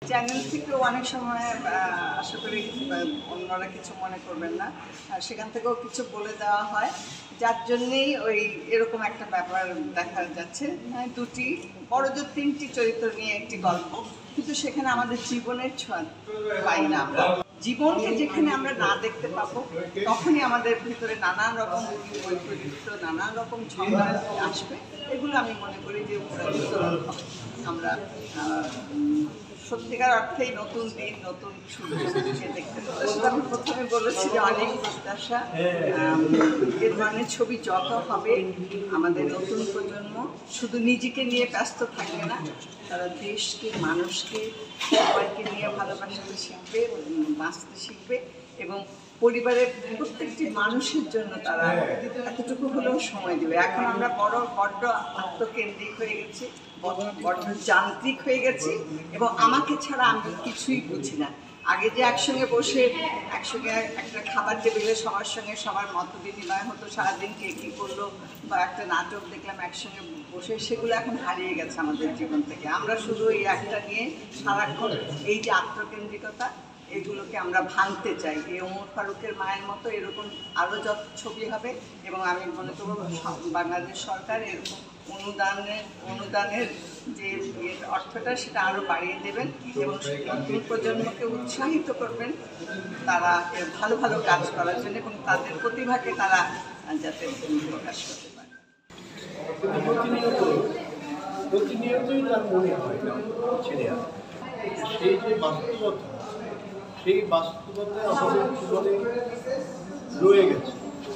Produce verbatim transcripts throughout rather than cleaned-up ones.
Channel থেকেও অনেক সময় আশা করি অন্যরা কিছু মনে করবেন না, সেখান থেকেও কিছু বলে দেওয়া হয়, যার জন্যেই ওই এরকম একটা ব্যাপার দেখা যাচ্ছে। দুটি বড় জোর তিনটি চরিত্র নিয়ে একটি গল্প, কিন্তু সেখানে আমাদের জীবনের ছোঁয়া পাই না আমরা। জীবনকে যেখানে আমরা না দেখতে পাবো তখনই আমাদের ভিতরে নানান রকম বৈপরীত্য, নানান রকম ঝগড়া আসবে। এগুলো আমি মনে করি যে আমরা সত্যিকার অর্থেই নতুন দিন, নতুন সূর্যকে দেখতে পাবো। আমি প্রথমে বলেছি যে অনেক প্রত্যাশা, এ ধরনের ছবি যত হবে আমাদের নতুন প্রজন্ম শুধু নিজেকে নিয়ে ব্যস্ত থাকবে না, তারা দেশকে, মানুষকে, সবাইকে নিয়ে ভালোবাসতে শিখবে, বাঁচতে শিখবে এবং পরিবারের প্রত্যেকটি মানুষের জন্য তারা এতটুকু হলেও সময় দেবে। এখন আমরা বড় বড্ড আত্মকেন্দ্রিক হয়ে গেছি, বড্ড যান্ত্রিক হয়ে গেছি এবং আমাকে ছাড়া আমি কিছুই বুঝি না। আগে যে একসঙ্গে বসে একসঙ্গে একটা খাবার টেবিলে সবার সঙ্গে সবার মত বিনিময় হতো, সারাদিন কে কী করলো বা একটা নাটক দেখলাম একসঙ্গে বসে, সেগুলো এখন হারিয়ে গেছে আমাদের জীবন থেকে। আমরা শুধু এই একটা নিয়ে সারাক্ষণ এই যে আত্মকেন্দ্রিকতা, এগুলোকে আমরা ভাঙতে চাই। এই ওমর ফারুকের মায়ের মতো এরকম আরও যত ছবি হবে এবং আমি মনে করব বাংলাদেশ সরকার এরকম অনুদানের অনুদানের যে অর্থটা সেটা আরও বাড়িয়ে দেবেন এবং নতুন প্রজন্মকে উৎসাহিত করবেন তারা ভালো ভালো কাজ করার জন্য এবং তাদের প্রতিভাকে তারা যাতে প্রকাশ করতে পারে। প্রতিনিয়ত প্রতিনিয়তই তার মনে হয় ছেলেরা সেই যে বাস্তবতা, সেই বাস্তবতা আমাদের জীবনে রয়ে গেছে।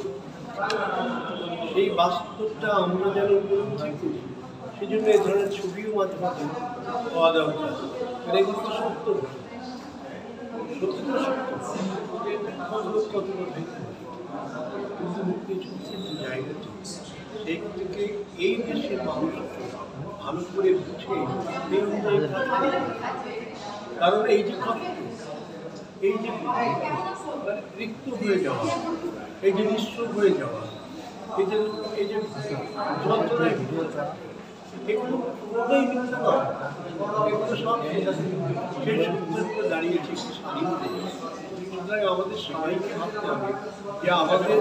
সেই বাস্তবটা আমরা যেন উপলব্ধি করি, সেই জন্য এই ধরনের ছবিও মাঝে মাঝে পাওয়া দরকার। কারণ এগুলো তো সত্য, সত্যি তো সত্য কত কিন্তু মুক্তি যুদ্ধের যে জায়গাটি, সেই থেকে এই দেশের মানুষকে ভালো করে বুঝে এই অনুযায়ী, কারণ এই যে কষ্ট, এই যে রিক্ত হয়ে যাওয়া, এই যে নিঃস্ব হয়ে যাওয়া, এই যে এই যে যন্ত্রণায় এগুলো পুরোটাই মিথ্যা নয়, এগুলো সব সেই সূত্রের উপরে দাঁড়িয়েছে স্বাধীনতা। সুতরাং আমাদের সবাইকে ভাবতে হবে যে আমাদের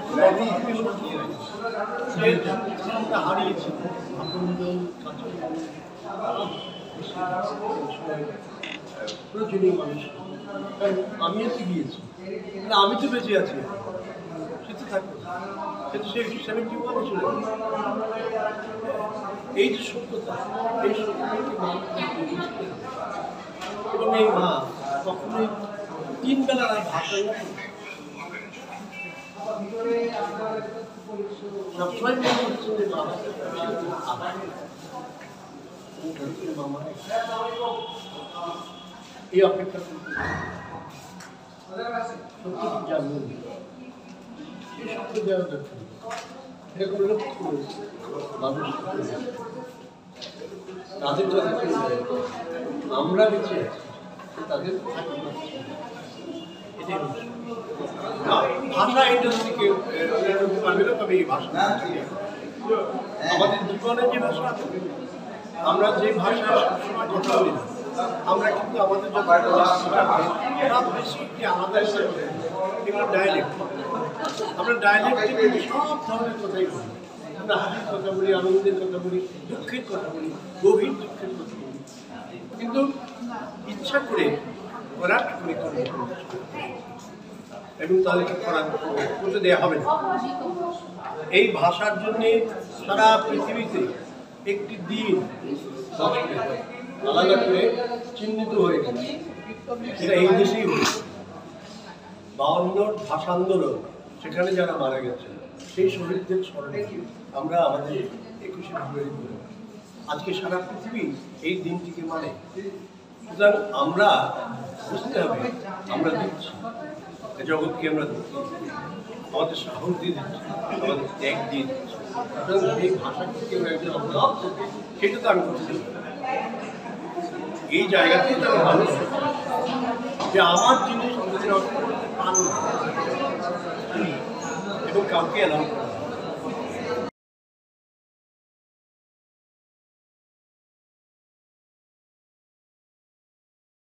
আমরা হারিয়েছি আপনজন, প্রয়োজনীয় মানুষ। আমিও তো গিয়েছি, আমি তো বেঁচে আছি, সে তো থাকবে, সে তো সে সেভেন্টি ওয়ানে চলে গেছে। এই যে সত্যতা, এই সত্যতাকে মানুষ এবং এই মা কখনোই তিন বেলা ভাষায় সবসময় মনে হচ্ছে যে মামা এই অপেক্ষা করতে সত্যি জানবেন এই সত্য দেওয়া দরকার। এরকম লক্ষ্য মানুষ তাদের যাদের আমরা বেঁচে আছি তাদের এটাই ভাষা ইন্ডাস্ট্রিকে পারবে না, তবে এই ভাষা আমাদের জীবনের যে ভাষা আছে, আমরা যে ভাষা সবসময় কথা বলি না, আমরা কিন্তু আমাদের সব বেশি একটি আলাদা এগুলো ডায়ালেক্ট। আমরা ডায়ালেক্টে সব ধরনের কথাই বলি, আমরা হাসির কথা বলি, আনন্দের কথা বলি, দুঃখের কথা বলি, গভীর দুঃখের কথা বলি, কিন্তু ইচ্ছা করে করাট করে করে এবং তাদেরকে করাট করতে দেওয়া হবে না। এই ভাষার জন্যে সারা পৃথিবীতে একটি দিন আলাদা করে চিহ্নিত হয়ে গেছে, সেটা এই দেশেই হয়েছে। বাউন্নর ভাষা আন্দোলন, সেখানে যারা মারা গেছে সেই শহীদদের স্মরণে আমরা আমাদের একুশে ফেব্রুয়ারি করি। আজকে সারা পৃথিবী এই দিনটিকে মানে। সুতরাং আমরা বুঝতে হবে আমরা দিচ্ছি জগৎকে, আমরা দিচ্ছি আমাদের সাহস দিয়ে দিচ্ছি, আমাদের ত্যাগ দিয়ে দিচ্ছি। সুতরাং এই ভাষাকে কেউ একজন অবলম্ব করবে, সেটা তো আমি করতে চাই। এই জায়গাতেই তো মানুষ যে আমার জিনিস পান এবং কাউকে এলাও